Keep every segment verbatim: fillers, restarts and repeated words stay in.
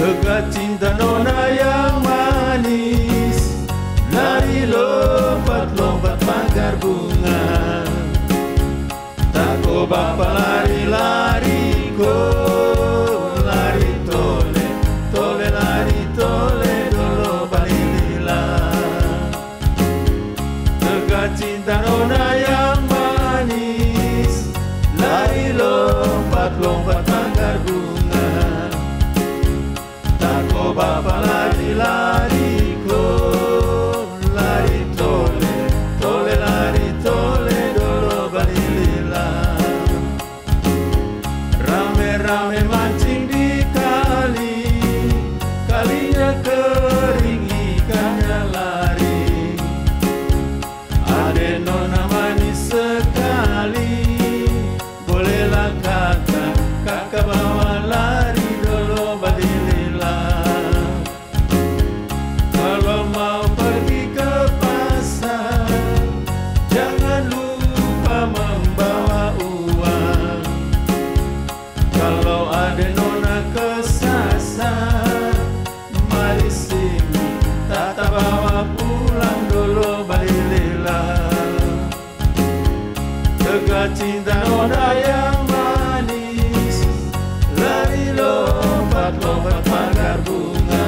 Dekat cinta nona yang manis, lari lompat-lompat pagar bunga. Tak ko bapa lari-lari ko, lari tole, tole lari tole dolo balilila. Dekat cinta nona yang manis, lari lompat-lompat pagar bunga. Tak ko bapa lari-lari ko, lari tole, tole lari tole dolo balilila. Rame-rame mancing di kali, kalinya kering ikannya lari. Ade nona manis sekali, bolehlah kakak, kakak bawa lari dolo balilila. Kalau mau pergi ke pasar, jangan lupa membawa uang. Kalau ada nona kesasar, mari sini tata bawa pulang dulu balilila. Dekat cinta nona yang manis, lari lompat-lompat pagar bunga.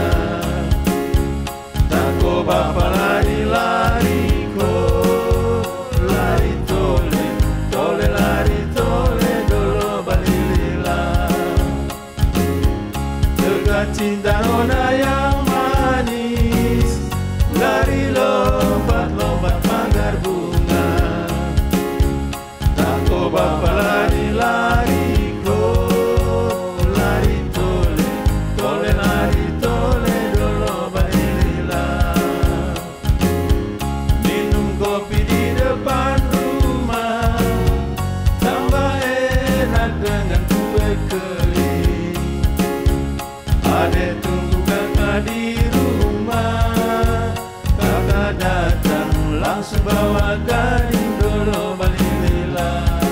Tak ko bapa lari-lari ko, lari tole, tole lari tole dolo balilila. Dekat cinta nona yang manis, lari lompat-lompat pagar bunga. Tak ko bapa lari-lari ko, lari tole, tole lari tole dolo balilila. Minum kopi di depan rumah, tambah enak dengan kue kering. Adek tunggu kakak di rumah, kakak datang langsung bawa gading dolo balilila.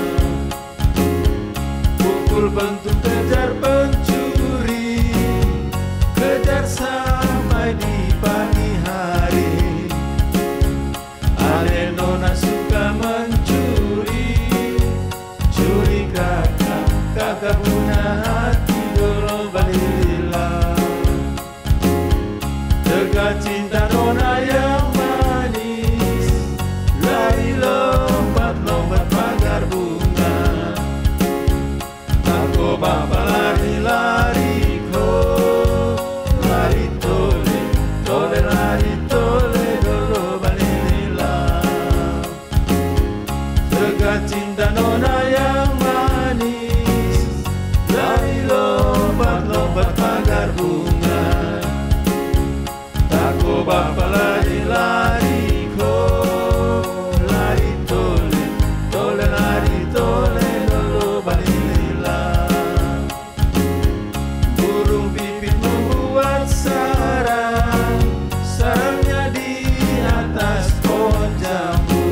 Pukul bentuk kejar pencuri, kejar sampai di pagi hari. Adek nona suka mencuri, curi kakak, kakak punya hati dolo balilila. Dekat cinta nona yang manis, lari lompat-lompat pagar bunga. Tak ko bapa lari-lari ko, lari tole, tole lari tole dolo balilila. Dekat cinta nona yang manis, lari lompat-lompat pagar bunga. Tak ko bapa lari-lari ko, lari tole, tole lari tole dolo balilila. Burung pipit membuat sarang, sarangnya di atas pohon jambu.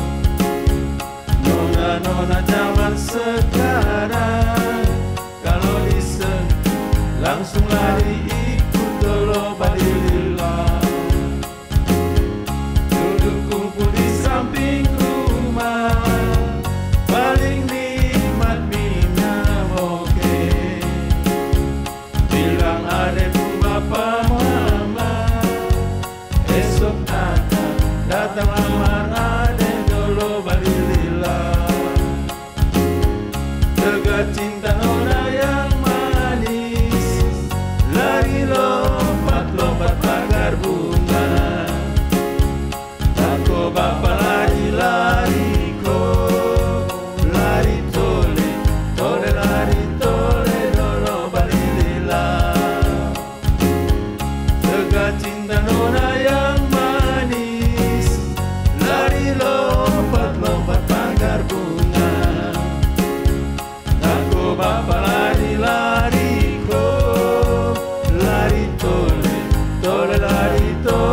Nona-nona zaman sekarang, kalau disentuh langsung lari ikut dolo balilila. Duduk kumpul di samping rumah, paling nikmat minum oke. Bilang adekku bapa mama, esok datang, datang lamar adek dolo balilila. Dekat cinta nona yang manis, lari lompat-lompat pagar bunga. Tak ko bapa lari-lari ko, lari tole, tole lari tole dolo balilila. Dekat cinta nona yang manis, lari lompat-lompat pagar bunga. Tak ko bapa lari-lari ko, lari tole, tole lari tole